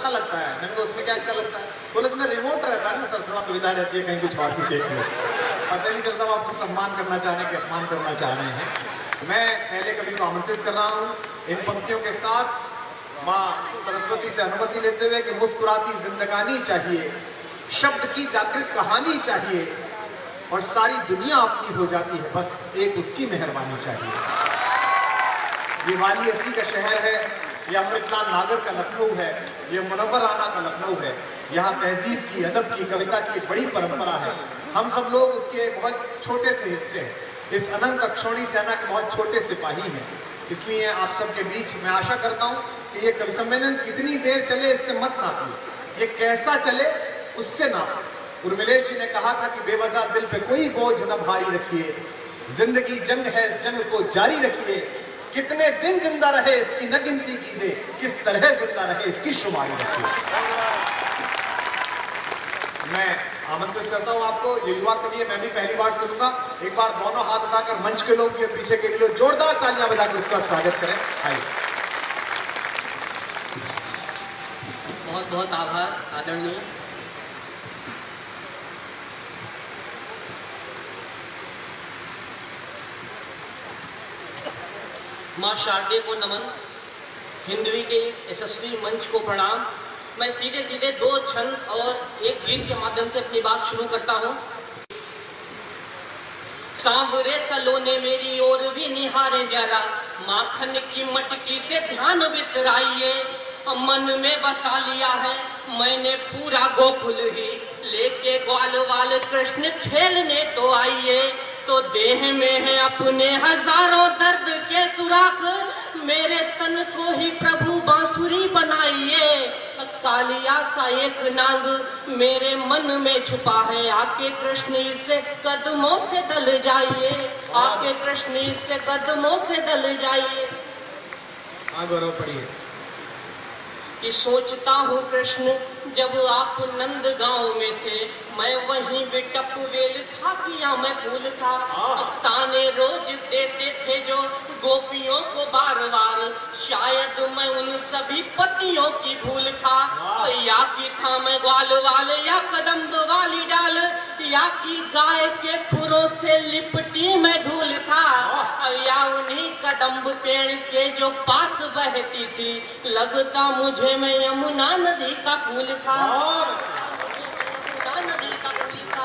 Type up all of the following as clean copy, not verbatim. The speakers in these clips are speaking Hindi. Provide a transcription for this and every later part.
लगता है। मैंने कहा उसमें क्या अच्छा लगता है? बोले उसमें रिमोट रहता है ना सर, थोड़ा सुविधा रहती है, कहीं कुछ और भी देख लो, पता नहीं चलता वो आपको सम्मान करना चाह रहे हैं कि अपमान करना चाह रहे हैं। मैं पहले कवि को आमंत्रित कर रहा हूँ इन पंक्तियों के साथ, माँ सरस्वती से अनुमति लेते हुए कि मुस्कुराती जिंदगानी चाहिए, शब्द की जागृत कहानी चाहिए, और सारी दुनिया अपनी हो जाती है, बस एक उसकी मेहरबानी चाहिए। ये वाराणसी का शहर है, ये अमृतलाल नागर का लखनऊ है, ये मुनव्वर राना का लखनऊ है। यहाँ तहजीब की, अदब की, कविता की एक बड़ी परंपरा है। हम सब लोग उसके बहुत छोटे से हिस्से हैं, इस अनंत अक्षौणी सेना के बहुत छोटे सिपाही हैं। इसलिए आप सबके बीच मैं आशा करता हूँ कि ये कवि सम्मेलन कितनी देर चले इससे मत नापिए, ये कैसा चले उससे नापिए। उर्मिलेश जी ने कहा था कि बेवजह दिल पे कोई बोझ न भारी रखिए, जिंदगी जंग है, इस जंग को जारी रखिए, कितने दिन जिंदा रहे इसकी न गिनती कीजिए, किस तरह जिंदा रहे इसकी शुमारी रखिए। मैं आमंत्रित करता हूं आपको, ये युवा कवि है, मैं भी पहली बार सुनूंगा। एक बार दोनों हाथ उठाकर मंच के लोग, पीछे के लोग जोरदार तालियां बजाकर उसका स्वागत करें। आइए। बहुत बहुत आभार आदरणीय। माँ शारदे को नमन, हिंदवी के इस यशस्वी मंच को प्रणाम। मैं सीधे सीधे 2 छंद और एक गीत के माध्यम से अपनी बात शुरू करता हूँ। सांवरे सलोने मेरी ओर भी निहारे जरा, माखन की मटकी से ध्यान बिसराइए, मन में बसा लिया है मैंने पूरा गोकुल ही, लेके ग्वाल वाल कृष्ण खेलने तो आइए। तो देह में है अपने हजारों दर्द के सुराख, मेरे तन को ही प्रभु बांसुरी बनाइए। कालिया सा एक नाग मेरे मन में छुपा है, आके कृष्ण इससे कदमों से दल जाइए, आके कृष्ण इससे कदमों से दल जाइए। गौरव पढ़िए। कि सोचता हूँ कृष्ण जब आप नंद गांव में थे, मैं वहीं बिटप वेल था किया मैं फूल था, ताने रोज देते थे जो गोपियों को बार बार, शायद मैं उन सभी पतियों की भूल था। या कि था मैं ग्वाल वाल या कदम्ब वाली डाल, या कि गाय के खुरों से लिपटी मैं धूल था, या उन्हीं कदम्ब पेड़ के जो पास बहती थी, लगता मुझे मैं यमुना नदी का फूल था, यमुना नदी का फूल था।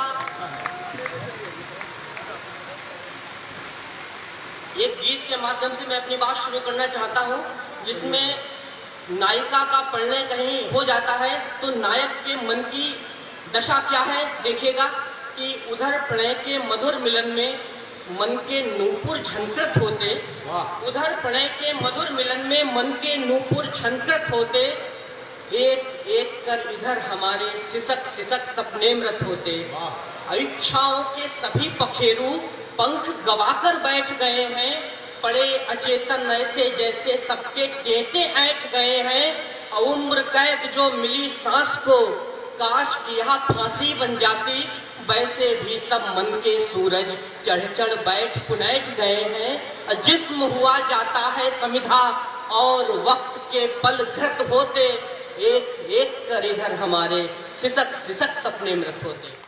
एक गीत के माध्यम से मैं अपनी बात शुरू करना चाहता हूँ, जिसमें नायिका का परिणय कहीं हो जाता है तो नायक के मन की दशा क्या है देखिएगा। कि उधर प्रणय के मधुर मिलन में मन के नूपुर झनकृत होते, उधर प्रणय के मधुर मिलन में मन के नूपुर झनकृत होते, एक एक कर इधर हमारे सिसक सिसक सपने मृत होते। इच्छाओं के सभी पखेरु पंख गवाकर बैठ गए हैं, पड़े अचेतन ऐसे जैसे सबके टेटे ऐठ गए हैं। उम्र कैद जो मिली सांस को, काश कि यह फांसी बन जाती, वैसे भी सब मन के सूरज चढ़ चढ़ बैठ पुनैठ गए हैं। जिस्म हुआ जाता है समिधा और वक्त के पल घृत होते, एक एक कर इधर हमारे सिसक सिसक सपने मृत होते।